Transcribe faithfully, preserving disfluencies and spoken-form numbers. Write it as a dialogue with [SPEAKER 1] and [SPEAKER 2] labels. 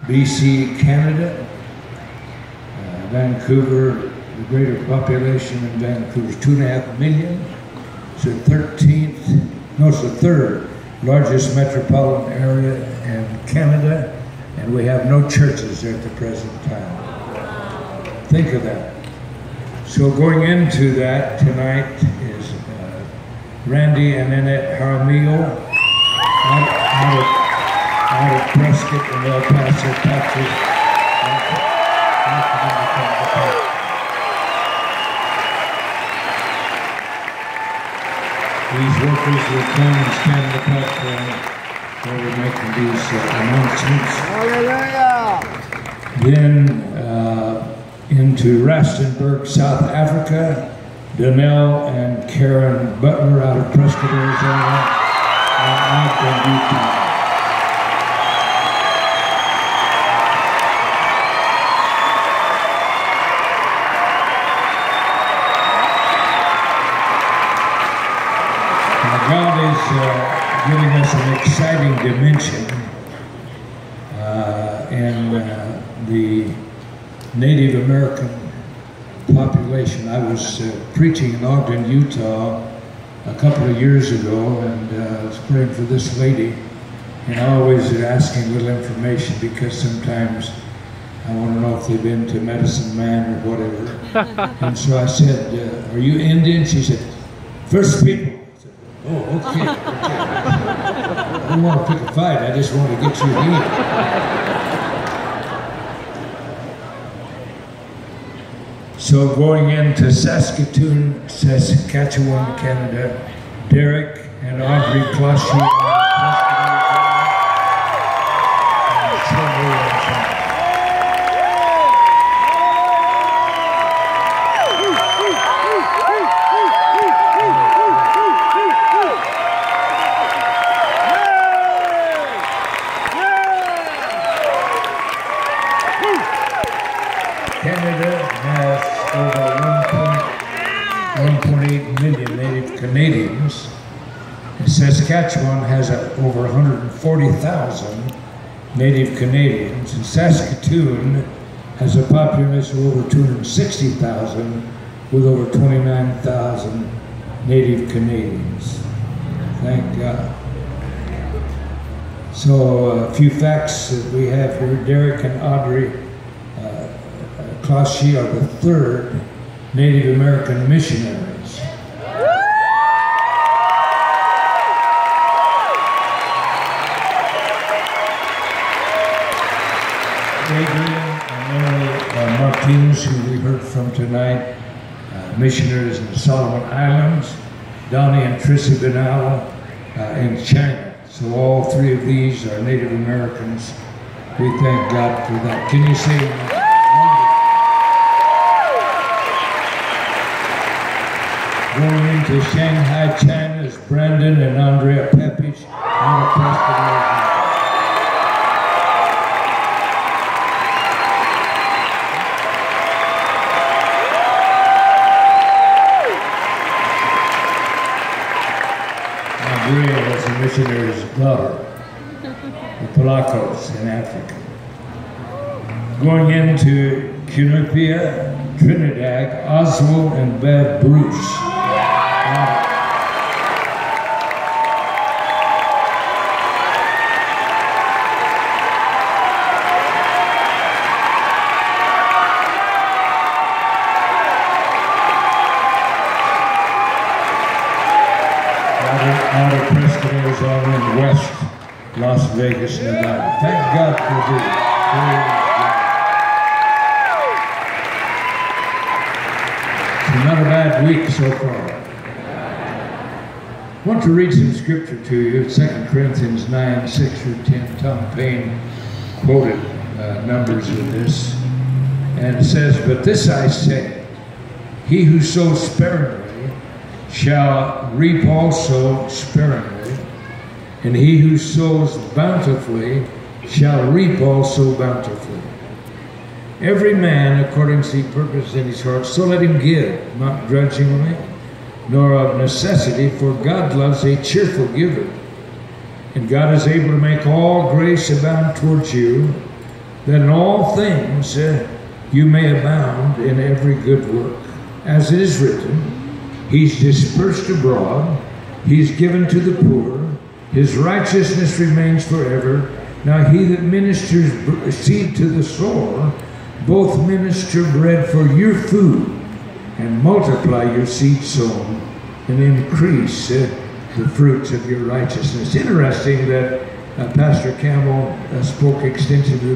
[SPEAKER 1] B C, Canada. Uh, Vancouver, the greater population in Vancouver is two and a half million. It's the thirteenth, no, it's the third largest metropolitan area in Canada, and we have no churches there at the present time. Think of that. So going into that tonight is uh, Randy and Annette Jaramillo out, out, of, out of Prescott and El Paso, Texas. These workers will come and stand on the platform while we're making these uh, announcements. Hallelujah! Then uh, into Rustenburg, South Africa, Donnell and Karen Butler out of Prescott, Arizona, and Audrey, Utah. God is uh, giving us an exciting dimension uh, in uh, the Native American population. I was uh, preaching in Ogden, Utah a couple of years ago, and uh, I was praying for this lady, and I always asking a little information because sometimes I want to know if they've been to Medicine Man or whatever. And so I said, uh, are you Indian? She said, First People. Oh, okay, okay. I don't want to pick a fight, I just want to get you healed. So going into Saskatoon, Saskatchewan, Canada, Derek and Audrey Clauschee. Canada has over one point eight million Native Canadians, and Saskatchewan has uh, over one hundred forty thousand Native Canadians, and Saskatoon has a population of over two hundred sixty thousand with over twenty-nine thousand Native Canadians. Thank God. So uh, a few facts that we have here. Derek and Audrey Clauschee are the third Native American missionaries. Adrian and Emily uh, Martinez, who we heard from tonight, uh, missionaries in the Solomon Islands, Donnie and Trissy Benalla uh, in China. So all three of these are Native Americans. We thank God for that. Can you say going into Shanghai, China is Brandon and Andrea Pepich out of Prescott. Andrea was a missionary's daughter, the Palacos in Africa. Going into Cunupia, Trinidad, Oswald and Bev Bruce. Out of Prescott, Arizona, and West Las Vegas, Nevada. Thank God for these. It's not a bad week so far. I want to read some scripture to you. Second Corinthians nine, six through ten. Tom Payne quoted uh, numbers of this. And it says, but this I say, he who sows sparingly shall reap also sparingly, and he who sows bountifully shall reap also bountifully. Every man according to the purpose in his heart, so let him give, not grudgingly, nor of necessity, for God loves a cheerful giver. And God is able to make all grace abound towards you, that in all things uh, you may abound in every good work. As it is written, He's dispersed abroad, He's given to the poor, His righteousness remains forever. Now he that ministers seed to the sower, both minister bread for your food, and multiply your seed sown, and increase uh, the fruits of your righteousness. Interesting that uh, Pastor Campbell uh, spoke extensively